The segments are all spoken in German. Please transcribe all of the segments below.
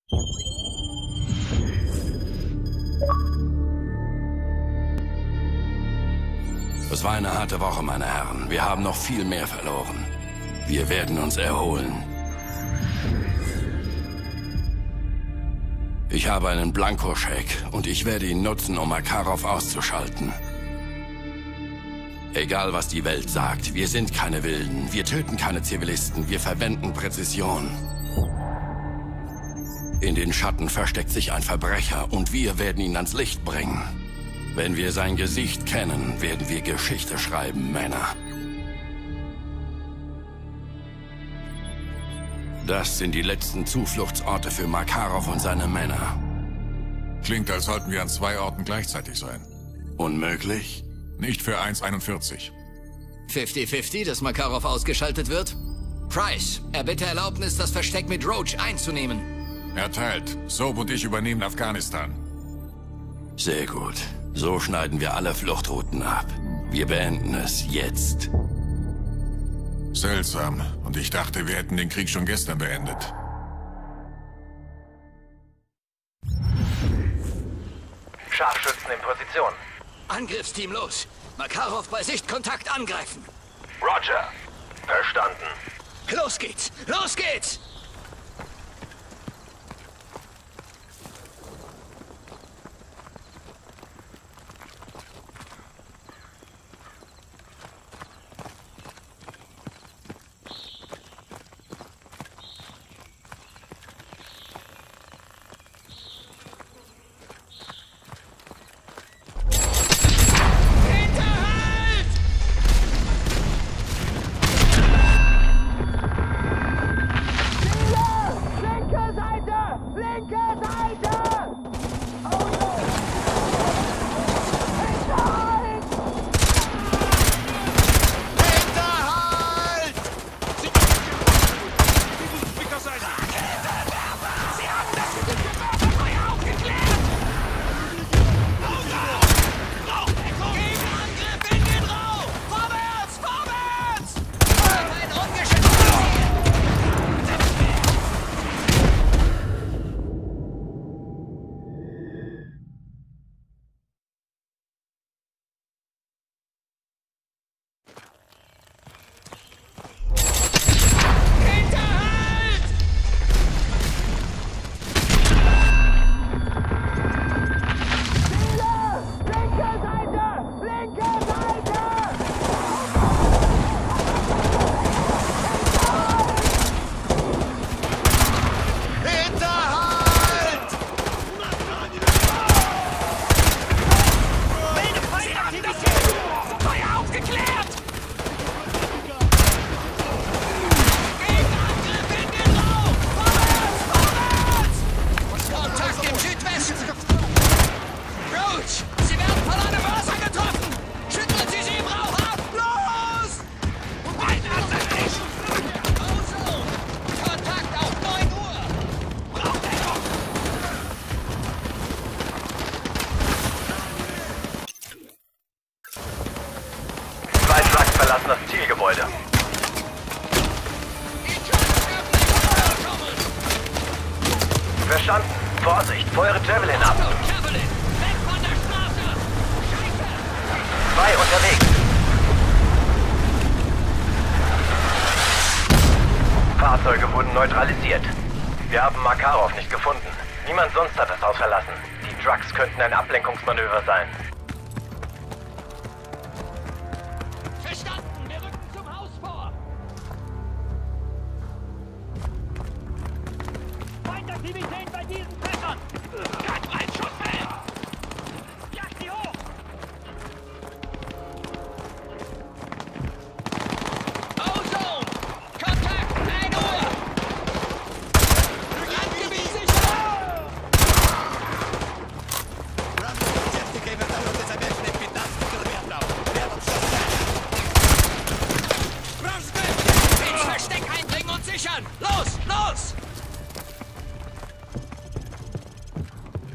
Es war eine harte Woche, meine Herren. Wir haben noch viel mehr verloren. Wir werden uns erholen. Ich habe einen Blankoscheck und ich werde ihn nutzen, um Makarov auszuschalten. Egal, was die Welt sagt, wir sind keine Wilden. Wir töten keine Zivilisten. Wir verwenden Präzision. In den Schatten versteckt sich ein Verbrecher und wir werden ihn ans Licht bringen. Wenn wir sein Gesicht kennen, werden wir Geschichte schreiben, Männer. Das sind die letzten Zufluchtsorte für Makarov und seine Männer. Klingt, als sollten wir an 2 Orten gleichzeitig sein. Unmöglich? Nicht für 1:41. 50-50, dass Makarov ausgeschaltet wird? Price, erbitte Erlaubnis, das Versteck mit Roach einzunehmen. Erteilt. Soap und ich übernehmen Afghanistan. Sehr gut. So schneiden wir alle Fluchtrouten ab. Wir beenden es jetzt. Seltsam. Und ich dachte, wir hätten den Krieg schon gestern beendet. Scharfschützen in Position. Angriffsteam los. Makarov bei Sichtkontakt angreifen. Roger. Verstanden. Los geht's! Los geht's! verlassen das Zielgebäude. Verstanden. Vorsicht, feuere Javelin ab. 2 unterwegs. Fahrzeuge wurden neutralisiert. Wir haben Makarov nicht gefunden. Niemand sonst hat das Haus verlassen. Die Trucks könnten ein Ablenkungsmanöver sein. Verstanden! Wir rücken zum Haus vor! Feindaktivität bei diesen Fässern! Gerade ein Schussfeld! Jagt sie hoch! Ozone! Kontakt! 1 Uhr! Landgebiet sicher! Ins Versteck eindringen und sichern! Los! Los!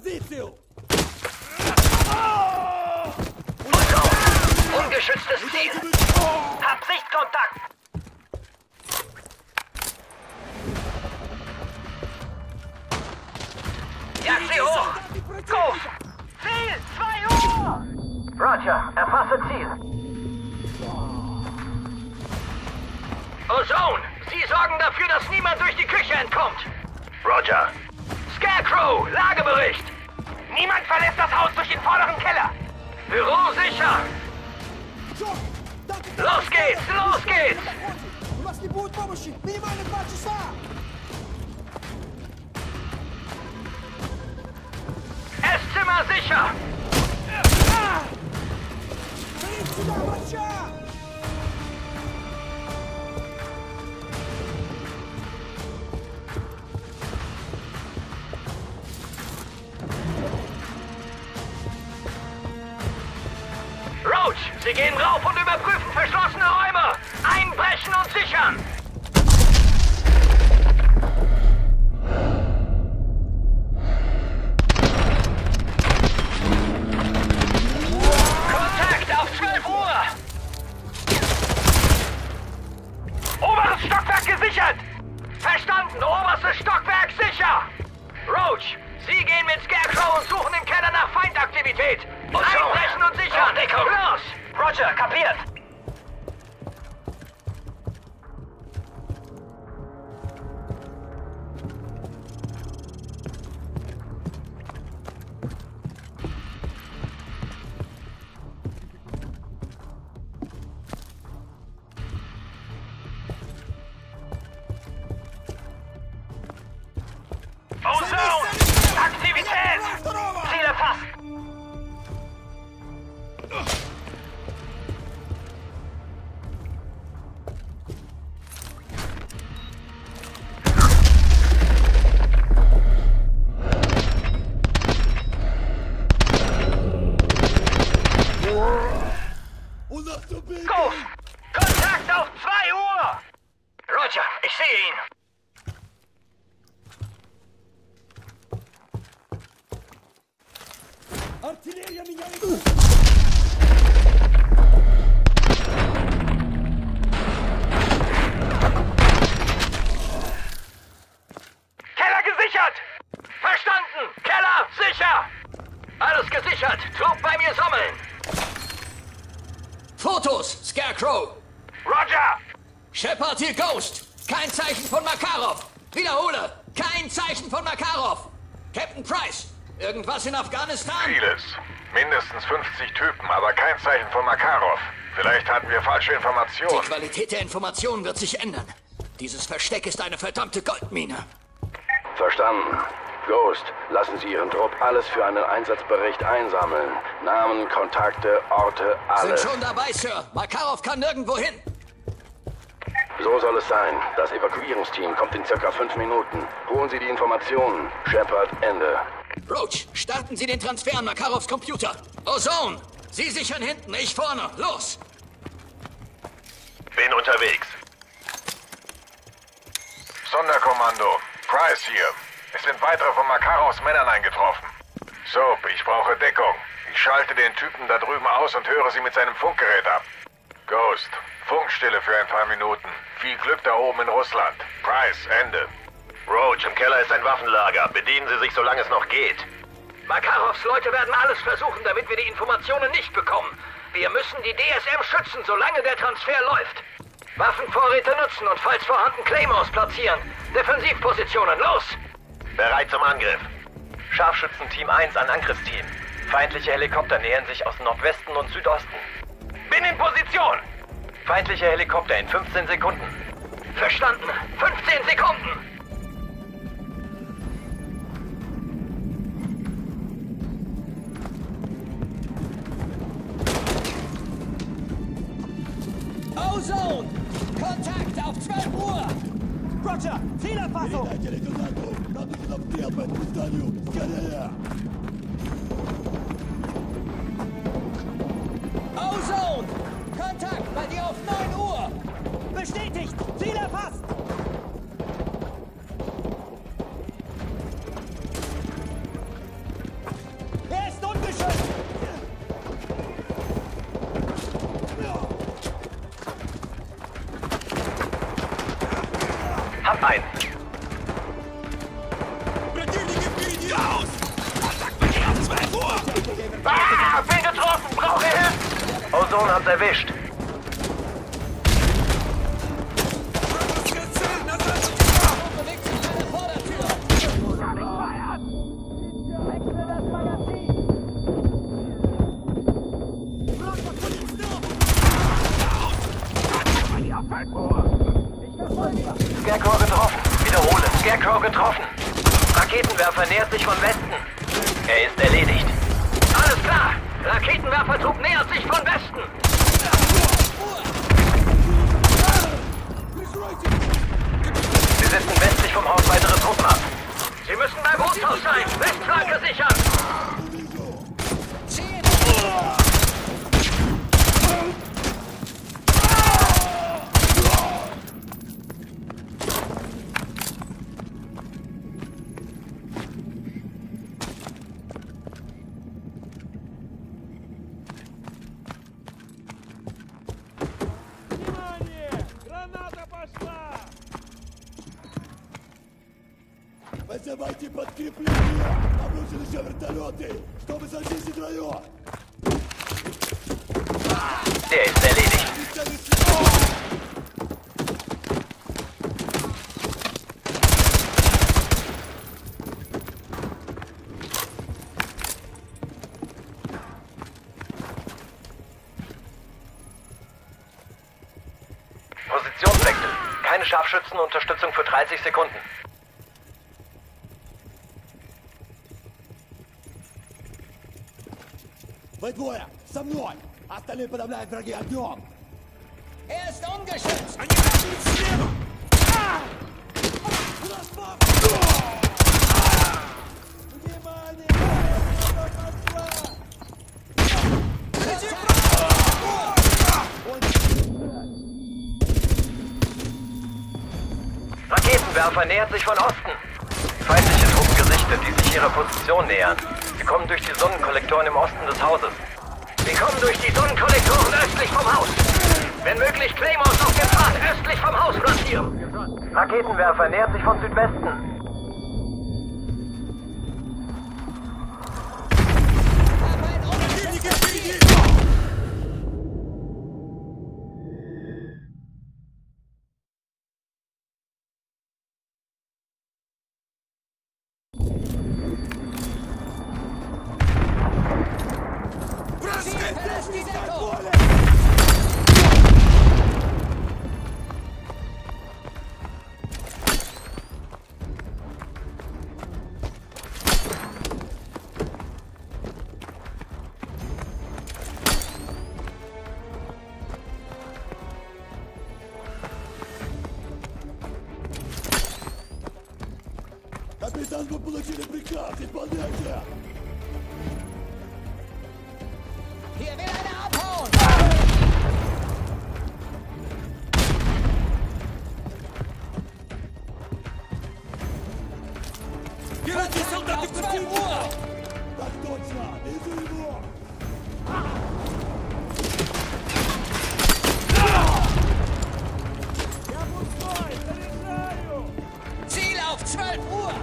Ungeschütztes Ziel! Hab Sichtkontakt! Jag sie hoch! Go! Ziel! 2 Uhr! Roger, erfasse Ziel. Ozone, Sie sorgen dafür, dass niemand durch die Küche entkommt. Roger. Scarecrow, Lagebericht. Niemand verlässt das Haus durch den vorderen Keller. Büro sicher. Los geht's, los geht's. Esszimmer sicher. Roach, Sie gehen rauf und überprüfen verschlossene Räume. Einbrechen und sichern. Kontakt auf 12 Uhr. Oberes Stockwerk gesichert. Verstanden, oberstes Stockwerk sicher. Roach, Sie gehen mit Scarecrow und suchen im Keller nach Feindaktivität. Einbrechen und sichern! Deckung! Los! Roger, kapiert! Ozone! Aktivität! Ziel erfasst! Go! Kontakt auf 2 Uhr! Roger, ich sehe ihn. Artilleria migliore! Keller gesichert! Verstanden! Keller sicher! Alles gesichert! Trupp bei mir sammeln! Fotos, Scarecrow! Roger! Shepard hier Ghost! Kein Zeichen von Makarov! Wiederhole! Kein Zeichen von Makarov! Captain Price! Irgendwas in Afghanistan? Vieles. Mindestens 50 Typen, aber kein Zeichen von Makarov. Vielleicht hatten wir falsche Die Informationen. Qualität der Informationen wird sich ändern. Dieses Versteck ist eine verdammte Goldmine. Verstanden. Ghost, lassen Sie Ihren Trupp alles für einen Einsatzbericht einsammeln. Namen, Kontakte, Orte, alles. Sind schon dabei, Sir. Makarov kann nirgendwo hin. So soll es sein. Das Evakuierungsteam kommt in circa 5 Minuten. Holen Sie die Informationen. Shepard, Ende. Roach, starten Sie den Transfer an Makarovs Computer. Ozone, Sie sichern hinten, ich vorne. Los! Bin unterwegs. Sonderkommando. Price hier. Es sind weitere von Makarovs Männern eingetroffen. Soap, ich brauche Deckung. Ich schalte den Typen da drüben aus und höre sie mit seinem Funkgerät ab. Ghost, Funkstille für ein paar Minuten. Viel Glück da oben in Russland. Price, Ende. Roach, im Keller ist ein Waffenlager. Bedienen Sie sich, solange es noch geht. Makarovs Leute werden alles versuchen, damit wir die Informationen nicht bekommen. Wir müssen die DSM schützen, solange der Transfer läuft. Waffenvorräte nutzen und falls vorhanden Claymores platzieren. Defensivpositionen, los! Bereit zum Angriff. Scharfschützenteam 1 an Angriffsteam. Feindliche Helikopter nähern sich aus Nordwesten und Südosten. Bin in Position! Feindliche Helikopter in 15 Sekunden. Verstanden. 15 Sekunden! Ozone! Kontakt auf 12 Uhr! Roger! Zielerfassung! Ozone! Kontakt bei dir auf 9 Uhr! Bestätigt! Ziel erfasst! ein. Ah, bin getroffen! Brauche Hilfe! Ozone hat's erwischt. Bewegt sich an der Vordertür. Wechsle das Magazin. Scarecrow getroffen. Wiederhole. Scarecrow getroffen. Raketenwerfer nähert sich von Westen. Er ist erledigt. Alles klar. Raketenwerfertrupp nähert sich von Westen. Sie setzen westlich vom Haus weitere Truppen ab. Sie müssen beim Bootshaus sein. Westflanke sichern. Вызывайте подкрепление! Обрушились вертолеты! Чтобы зачистить район! Der ist erledigt. Positionswechsel. Keine Scharfschützenunterstützung für 30 Sekunden. Вы двое! Со мной! Остальные подавляют враги огнем! Er ist ungeschützt. Raketenwerfer nähert sich von Osten. Feindliche Truppen gesichtet, die sich ihrer Position nähern. Sie kommen durch die Sonnenkollektoren im Osten des Hauses. Sie kommen durch die Sonnenkollektoren östlich vom Haus. Wenn möglich, Claymores auf dem Pfad östlich vom Haus platzieren. Raketenwerfer nähert sich von Südwesten. Verlässt die Deckung. Капитан, вы получили приказ! Исполняйте! Hier will einer abhauen. Auf 12 Uhr. Так точно! Вижу его! Ziel auf 12 Uhr.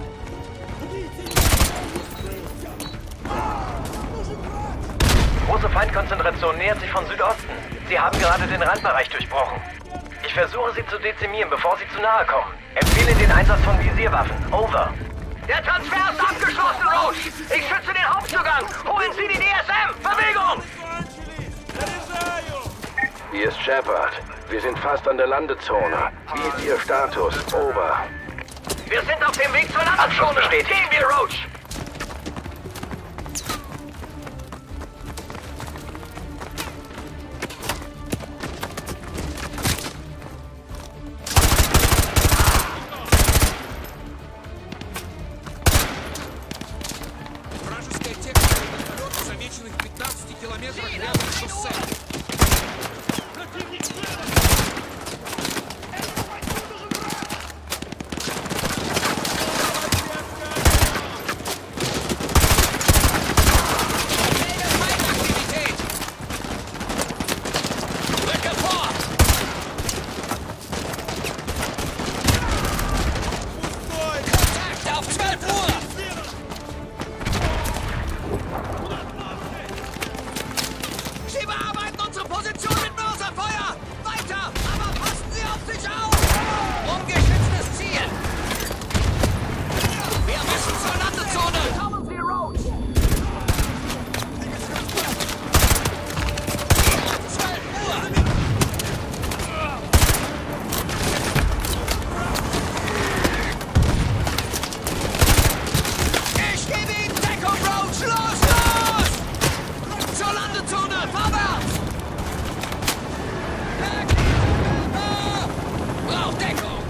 Große Feindkonzentration nähert sich von Südosten. Sie haben gerade den Randbereich durchbrochen. Ich versuche sie zu dezimieren, bevor sie zu nahe kommen. Empfehle den Einsatz von Visierwaffen. Over. Der Transfer ist abgeschlossen, Roach! Ich schütze den Hauptzugang! Holen Sie die DSM! Bewegung! Hier ist Shepard. Wir sind fast an der Landezone. Wie ist Ihr Status? Over. Wir sind auf dem Weg zur Landezone! Gehen wir, Roach! Вражеская техника вертолета замечена в 15 километрах рядом с шоссе. Sie bearbeiten unsere Position mit Mörserfeuer! Weiter! Aber passen Sie auf sich auf! Ungeschütztes Ziel! Wir müssen zur Landezone! Kommen Sie, Roach! 12 Uhr! Ich gebe Ihnen Deckung, Roach! Los, los! Zur Landezone! Vorwärts! Braucht Deckung!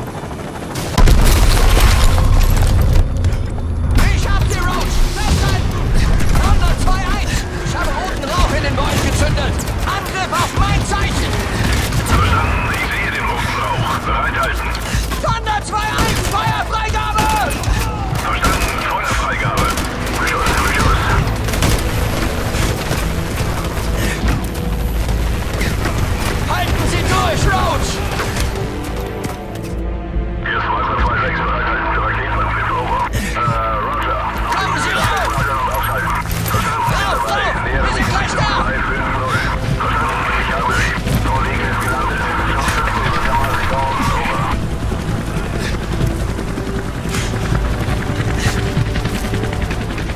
Ich hab die Roach! Festhalten! 102-1! Ich habe roten Rauch in den Bäumen gezündet! Angriff auf mein Zeichen! Verstanden, ich sehe den roten Rauch. Bereithalten. 102-1! Feuerfreigabe! Verstanden, Feuerfreigabe. Beschuss, Beschuss. Halten Sie durch, Roach! Hier ist Walter 2-6, bereithalten für Raketenantrieb, over. Roger. Kommen Sie rauf! Aufschalten. Verstanden, Rauf, rauf! Wir sind gleich da! 350. Verstanden, ich habe Sie. Vorliegen ist gelandet. Schaufenster über Kammerrichtung, over.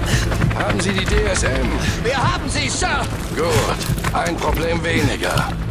Haben Sie die DSM? Wir haben sie, Sir! Gut, ein Problem weniger.